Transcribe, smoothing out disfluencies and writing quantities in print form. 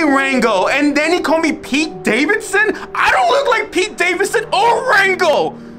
Rango, and then he called me Pete Davidson? I don't look like Pete Davidson or Rango.